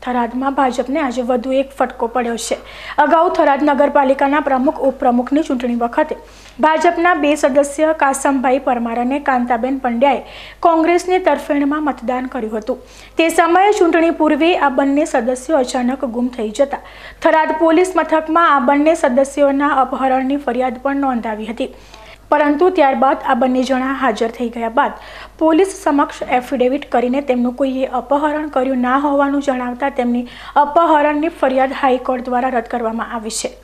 થરાદમાં ભાજપને આજે વધુ એક ફટકો પડ્યો છે। અગાઉ થરાદ નગરપાલિકાના પ્રમુખ ઉપપ્રમુખની ચૂંટણી વખતે ભાજપના 2 સદસ્ય કાસમભાઈ પરમાર અને કાંતાબેન પંડ્યાએ કોંગ્રેસની તરફેણમાં મતદાન કર્યું હતું। તે સમયે ચૂંટણી પૂર્વે આ બંને સદસ્યો અચાનક ગુમ થઈ જતા થરાદ પોલીસ મથકમાં આ બંને સદસ્યોના અપહરણની ફરિયાદ પણ નોંધાવી હતી, પરંતુ ત્યારબાદ આ બંને જણા હાજર થઈ ગયા બાદ પોલીસ સમક્ષ એફિડેવિટ કરીને તેમનું કોઈએ અપહરણ કર્યું ના હોવાનું જણાવતા તેમની અપહરણની ફરિયાદ હાઈકોર્ટ દ્વારા રદ કરવામાં આવી છે।